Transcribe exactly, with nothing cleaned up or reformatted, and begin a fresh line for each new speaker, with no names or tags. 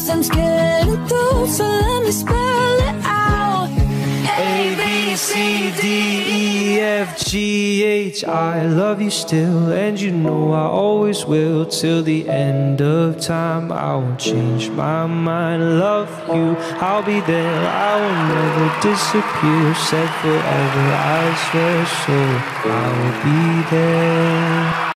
Nothing's getting through, so let me spell it out. A, B, C, D, E, F, G, H. I love you still, and you know I always will. Till the end of time, I won't change my mind. Love you, I'll be there, I will never disappear. Said forever, I swear, so I will be there.